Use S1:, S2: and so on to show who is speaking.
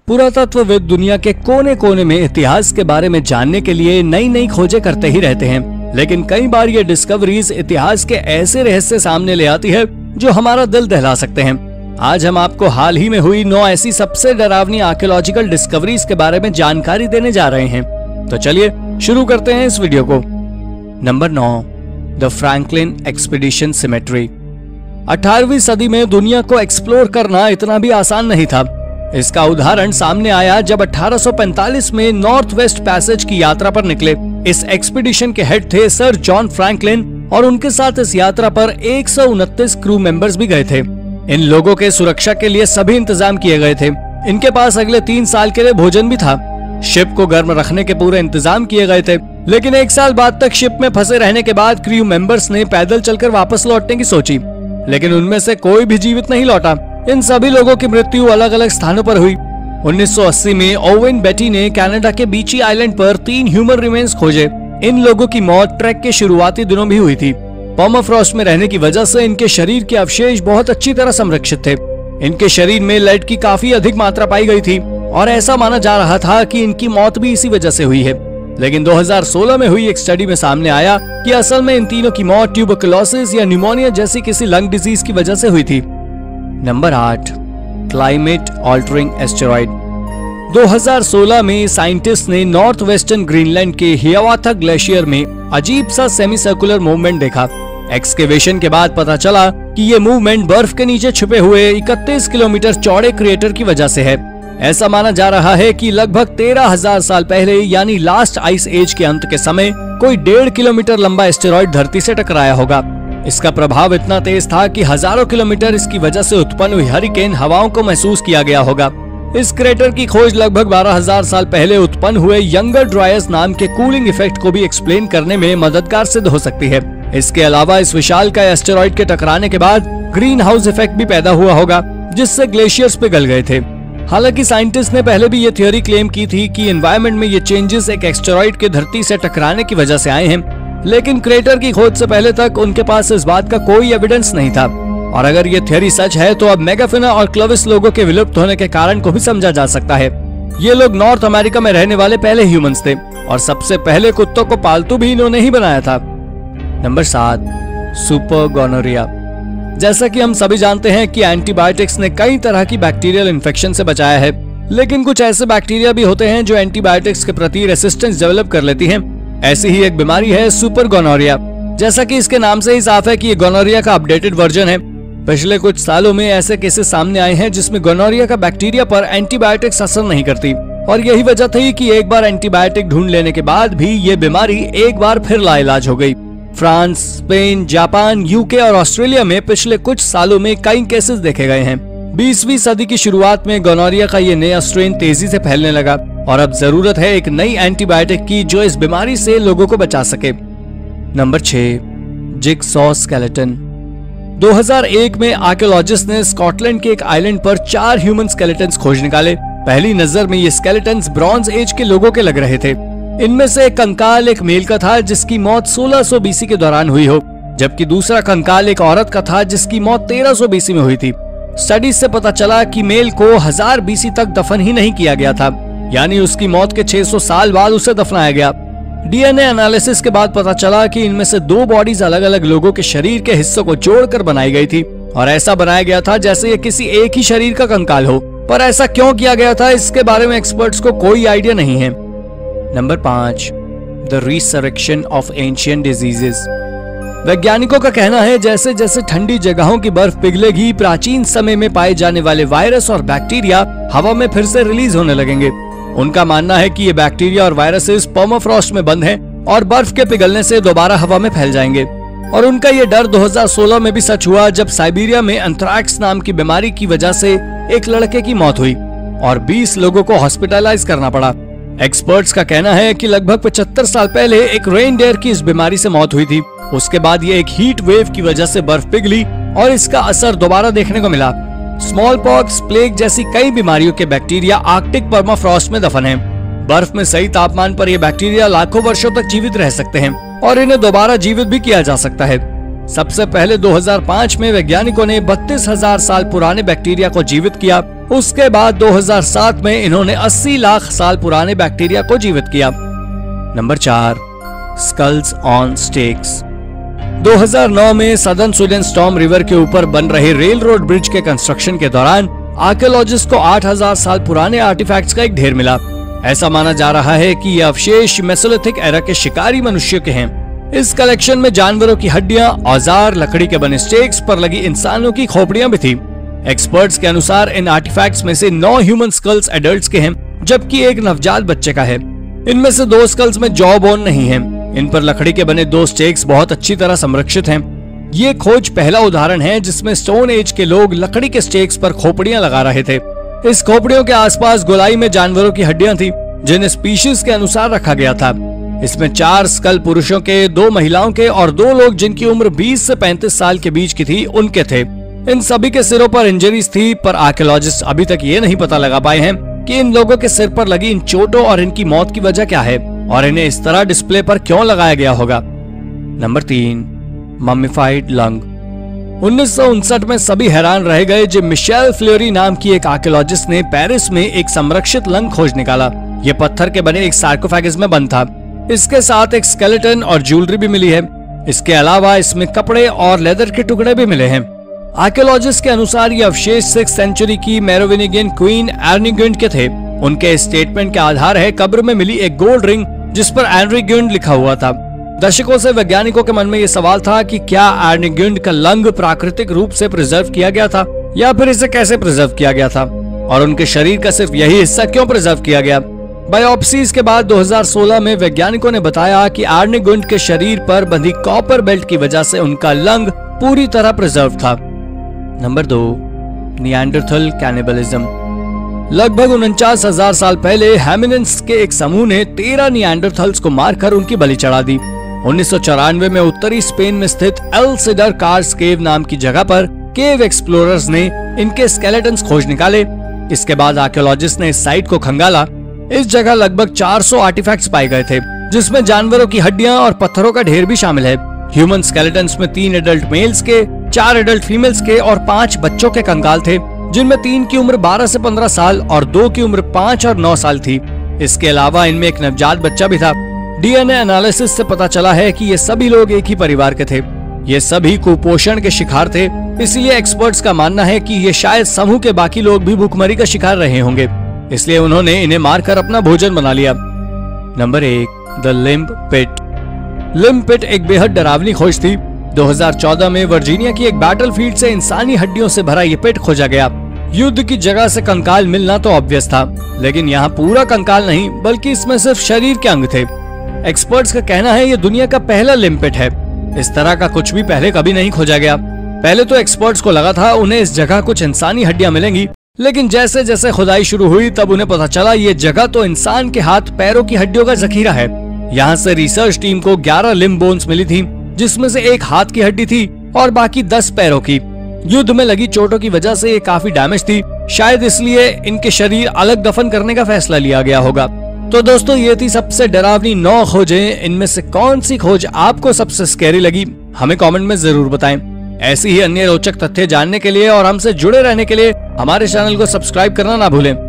S1: पुरातत्वविद दुनिया के कोने कोने में इतिहास के बारे में जानने के लिए नई नई खोजें करते ही रहते हैं, लेकिन कई बार ये डिस्कवरीज इतिहास के ऐसे रहस्य सामने ले आती है जो हमारा दिल दहला सकते हैं। आज हम आपको हाल ही में हुई 9 ऐसी सबसे डरावनी आर्कियोलॉजिकल डिस्कवरीज के बारे में जानकारी देने जा रहे हैं। तो चलिए शुरू करते हैं इस वीडियो को। Number 9, the Franklin expedition cemetery. 18वीं सदी में दुनिया को एक्सप्लोर करना इतना भी आसान नहीं था। इसका उदाहरण सामने आया जब 1845 में नॉर्थ वेस्ट पैसेज की यात्रा पर निकले। इस एक्सपीडिशन के हेड थे सर जॉन फ्रैंकलिन और उनके साथ इस यात्रा पर 129 क्रू मेंबर्स भी गए थे। इन लोगों के सुरक्षा के लिए सभी इंतजाम किए गए थे। इनके पास अगले 3 साल के लिए भोजन भी था। शिप को गर्म रखने के पूरे इंतजाम किए गए थे, लेकिन 1 साल बाद तक शिप में फंसे रहने के बाद क्रू मेंबर्स ने पैदल चलकर वापस लौटने की सोची, लेकिन उनमें से कोई भी जीवित नहीं लौटा। इन सभी लोगों की मृत्यु अलग अलग स्थानों पर हुई। 1980 में ओवेन बेटी ने कनाडा के बीची आइलैंड पर 3 ह्यूमन रिमेन्स खोजे। इन लोगों की मौत ट्रैक के शुरुआती दिनों भी हुई थी। पर्माफ्रॉस्ट में रहने की वजह से इनके शरीर के अवशेष बहुत अच्छी तरह संरक्षित थे। इनके शरीर में लेड की काफी अधिक मात्रा पाई गई थी और ऐसा माना जा रहा था कि इनकी मौत भी इसी वजह से हुई है। लेकिन 2016 में हुई एक स्टडी में सामने आया कि असल में इन तीनों की मौत ट्यूबरकुलोसिस या न्यूमोनिया जैसी किसी लंग डिजीज की वजह से हुई थी। Number 8, climate altering asteroid. 2016 में साइंटिस्ट ने नॉर्थ वेस्टर्न ग्रीनलैंड के हियावाता ग्लेशियर में अजीब सा सेमी सर्कुलर मूवमेंट देखा। एक्सकेवेशन के बाद पता चला कि ये मूवमेंट बर्फ के नीचे छुपे हुए 31 किलोमीटर चौड़े क्रिएटर की वजह से है। ऐसा माना जा रहा है कि लगभग 13,000 साल पहले यानी लास्ट आइस एज के अंत के समय कोई 1.5 किलोमीटर लंबा एस्टेरॉइड धरती से टकराया होगा। इसका प्रभाव इतना तेज था कि हजारों किलोमीटर इसकी वजह से उत्पन्न हुई हरिकेन हवाओं को महसूस किया गया होगा। इस क्रेटर की खोज लगभग 12,000 साल पहले उत्पन्न हुए यंगर ड्रायस नाम के कूलिंग इफेक्ट को भी एक्सप्लेन करने में मददगार सिद्ध हो सकती है। इसके अलावा इस विशाल का एस्टेरॉइड के टकराने के बाद ग्रीन हाउस इफेक्ट भी पैदा हुआ होगा, जिससे ग्लेशियर्स पिघल गए थे। हालांकि साइंटिस्ट ने पहले भी ये थ्योरी क्लेम की थी कि एनवायरनमेंट में ये चेंजेस एक एस्टेरॉइड के धरती से टकराने की वजह से आए हैं, लेकिन क्रेटर की खोज से पहले तक उनके पास इस बात का कोई एविडेंस नहीं था। और अगर ये थ्योरी सच है तो अब मेगाफिना और क्लोविस लोगों के विलुप्त होने के कारण को भी समझा जा सकता है। ये लोग नॉर्थ अमेरिका में रहने वाले पहले ह्यूमंस थे और सबसे पहले कुत्तों को पालतू भी इन्होंने ही बनाया था। Number 7, super gonorrhoea. जैसा कि हम सभी जानते हैं कि एंटीबायोटिक्स ने कई तरह की बैक्टीरियल इन्फेक्शन से बचाया है, लेकिन कुछ ऐसे बैक्टीरिया भी होते हैं जो एंटीबायोटिक्स के प्रति रेसिस्टेंस डेवलप कर लेती हैं। ऐसी ही एक बीमारी है सुपर गोनोरिया। जैसा कि इसके नाम से ही साफ है कि ये गोनोरिया का अपडेटेड वर्जन है। पिछले कुछ सालों में ऐसे केसेस सामने आए हैं जिसमें गोनोरिया का बैक्टीरिया पर एंटीबायोटिक्स असर नहीं करती, और यही वजह थी कि एक बार एंटीबायोटिक ढूंढ लेने के बाद भी ये बीमारी एक बार फिर लाइलाज हो गई। फ्रांस, स्पेन, जापान, यूके और ऑस्ट्रेलिया में पिछले कुछ सालों में कई केसेस देखे गए हैं। 20वीं सदी की शुरुआत में गोनोरिया का ये नया स्ट्रेन तेजी से फैलने लगा और अब जरूरत है एक नई एंटीबायोटिक की जो इस बीमारी से लोगों को बचा सके। Number 6, jigsaw skeleton. 2001 में आर्कियोलॉजिस्ट ने स्कॉटलैंड के एक आइलैंड पर 4 ह्यूमन स्केलेटन्स खोज निकाले। पहली नजर में ये स्केलेटन्स ब्रॉन्ज एज के लोगों के लग रहे थे। इनमें से एक कंकाल एक मेल का था जिसकी मौत 1600 बीसी के दौरान हुई हो, जबकि दूसरा कंकाल एक औरत का था जिसकी मौत 1300 बीसी में हुई थी। स्टडीज से पता चला कि मेल को 1000 बीसी तक दफन ही नहीं किया गया था, यानी उसकी मौत के 600 साल बाद उसे दफनाया गया। डीएनए एनालिसिस के बाद पता चला कि इनमें से 2 बॉडीज अलग अलग लोगों के शरीर के हिस्सों को जोड़कर बनाई गई थी और ऐसा बनाया गया था जैसे ये किसी एक ही शरीर का कंकाल हो। पर ऐसा क्यों किया गया था इसके बारे में एक्सपर्ट्स को कोई आइडिया नहीं है। Number 5, the resurrection of ancient diseases. वैज्ञानिकों का कहना है जैसे जैसे ठंडी जगहों की बर्फ पिघलेगी, प्राचीन समय में पाए जाने वाले वायरस और बैक्टीरिया हवा में फिर से रिलीज होने लगेंगे। उनका मानना है कि ये बैक्टीरिया और वायरसेस पर्माफ्रॉस्ट में बंद हैं और बर्फ के पिघलने से दोबारा हवा में फैल जाएंगे। और उनका ये डर 2016 में भी सच हुआ जब साइबेरिया में एंथ्रैक्स नाम की बीमारी की वजह से एक लड़के की मौत हुई और 20 लोगों को हॉस्पिटलाइज करना पड़ा। एक्सपर्ट्स का कहना है कि लगभग 75 साल पहले एक रेनडियर की इस बीमारी से मौत हुई थी। उसके बाद ये एक हीट वेव की वजह से बर्फ पिघली और इसका असर दोबारा देखने को मिला। स्मॉल पॉक्स, प्लेग जैसी कई बीमारियों के बैक्टीरिया आर्कटिक पर्माफ्रॉस्ट में दफन हैं। बर्फ में सही तापमान पर ये बैक्टीरिया लाखों वर्षों तक जीवित रह सकते हैं और इन्हें दोबारा जीवित भी किया जा सकता है। सबसे पहले 2005 में वैज्ञानिकों ने 32,000 साल पुराने बैक्टीरिया को जीवित किया। उसके बाद 2007 में इन्होंने 80 लाख साल पुराने बैक्टीरिया को जीवित किया। Number 4, sculls on stakes. 2009 में सदर्न स्वीडन स्टॉर्म रिवर के ऊपर बन रहे रेल रोड ब्रिज के कंस्ट्रक्शन के दौरान आर्कियोलॉजिस्ट को 8,000 साल पुराने आर्टिफैक्ट्स का एक ढेर मिला। ऐसा माना जा रहा है कि ये अवशेष मेसोलिथिक एरा के शिकारी मनुष्य के हैं। इस कलेक्शन में जानवरों की हड्डियां, औजार, लकड़ी के बने स्टेक्स पर लगी इंसानों की खोपड़ियां भी थी। एक्सपर्ट्स के अनुसार इन आर्टिफैक्ट्स में से 9 ह्यूमन स्कल्स एडल्ट्स के हैं, जबकि एक नवजात बच्चे का है। इनमें से 2 स्कल्स में जॉ बोन नहीं है। इन पर लकड़ी के बने 2 स्टेक्स बहुत अच्छी तरह संरक्षित हैं। ये खोज पहला उदाहरण है जिसमें स्टोन एज के लोग लकड़ी के स्टेक्स पर खोपड़ियां लगा रहे थे। इस खोपड़ियों के आसपास गोलाई में जानवरों की हड्डियां थी, जिन्हें स्पीशीज के अनुसार रखा गया था। इसमें 4 स्कल पुरुषों के, 2 महिलाओं के और 2 लोग जिनकी उम्र 20 से 35 साल के बीच की थी, उनके थे। इन सभी के सिरों पर इंजरीज थी, पर आर्कियोलॉजिस्ट अभी तक ये नहीं पता लगा पाए हैं कि इन लोगों के सिर पर लगी इन चोटों और इनकी मौत की वजह क्या है और इन्हें इस तरह डिस्प्ले पर क्यों लगाया गया होगा। Number 3, मम्मीफाइड lung. 1959 में सभी हैरान रह गए जब मिशेल फ्लोरी नाम की एक आर्कियोलॉजिस्ट ने पेरिस में एक संरक्षित लंग खोज निकाला। ये पत्थर के बने एक सार्कोफेगस में बंद था। इसके साथ एक स्केलेटन और ज्वेलरी भी मिली है। इसके अलावा इसमें कपड़े और लेदर के टुकड़े भी मिले हैं। आर्कियोलॉजिस्ट के अनुसार ये अवशेष 6th सेंचुरी की मेरोविंगियन क्वीन एर्निगुंड के थे। उनके स्टेटमेंट के आधार है कब्र में मिली एक गोल्ड रिंग जिस पर एर्निगुंड लिखा हुआ था। दशकों से वैज्ञानिकों के मन में ये सवाल था कि क्या एर्निगुंड का लंग प्राकृतिक रूप से प्रिजर्व किया गया था या फिर इसे कैसे प्रिजर्व किया गया था, और उनके शरीर का सिर्फ यही हिस्सा क्यों प्रिजर्व किया गया। बायोप्सीज के बाद 2016 में वैज्ञानिकों ने बताया कि एर्निगुंड के शरीर पर बंधी कॉपर बेल्ट की वजह से उनका लंग पूरी तरह प्रिजर्व था। Number 2, Neanderthal cannibalism. लगभग 49,000 साल पहले हैमिनिड्स के एक समूह ने 13 निएंडरथल्स को मारकर उनकी बलि चढ़ा दी। 1994 में उत्तरी स्पेन में स्थित एल सिडर कार्स केव नाम की जगह पर केव एक्सप्लोरर्स ने इनके स्केलेटन्स खोज निकाले। इसके बाद आर्कियोलॉजिस्ट ने इस साइट को खंगाला। इस जगह लगभग 400 आर्टिफैक्ट्स पाए गए थे, जिसमें जानवरों की हड्डियां और पत्थरों का ढेर भी शामिल है। ह्यूमन स्केलेटन्स में 3 एडल्ट मेल्स के, 4 एडल्ट फीमेल्स के और 5 बच्चों के कंकाल थे, जिनमें 3 की उम्र 12 से 15 साल और 2 की उम्र 5 और 9 साल थी। इसके अलावा इनमें एक नवजात बच्चा भी था। डीएनए एनालिसिस से पता चला है कि ये सभी लोग एक ही परिवार के थे। ये सभी कुपोषण के शिकार थे, इसलिए एक्सपर्ट्स का मानना है कि ये शायद समूह के बाकी लोग भी भूखमरी का शिकार रहे होंगे, इसलिए उन्होंने इन्हें मारकर अपना भोजन बना लिया। Number 1, the limb pit. Limb pit एक बेहद डरावनी खोज थी। 2014 में वर्जीनिया की एक बैटलफील्ड से इंसानी हड्डियों से भरा ये पिट खोजा गया। युद्ध की जगह से कंकाल मिलना तो ऑब्वियस था, लेकिन यहाँ पूरा कंकाल नहीं बल्कि इसमें सिर्फ शरीर के अंग थे। एक्सपर्ट्स का कहना है ये दुनिया का पहला लिम्ब पिट है। इस तरह का कुछ भी पहले कभी नहीं खोजा गया। पहले तो एक्सपर्ट्स को लगा था उन्हें इस जगह कुछ इंसानी हड्डियां मिलेंगी, लेकिन जैसे जैसे खुदाई शुरू हुई तब उन्हें पता चला ये जगह तो इंसान के हाथ पैरों की हड्डियों का जखीरा है। यहाँ से रिसर्च टीम को 11 लिम्ब बोन्स मिली थी, जिसमें से एक हाथ की हड्डी थी और बाकी 10 पैरों की। युद्ध में लगी चोटों की वजह से ये काफी डैमेज थी, शायद इसलिए इनके शरीर अलग दफन करने का फैसला लिया गया होगा। तो दोस्तों ये थी सबसे डरावनी 9 खोजें। इनमें से कौन सी खोज आपको सबसे स्कैरी लगी, हमें कमेंट में जरूर बताएं। ऐसी ही अन्य रोचक तथ्य जानने के लिए और हमसे जुड़े रहने के लिए हमारे चैनल को सब्सक्राइब करना ना भूलें।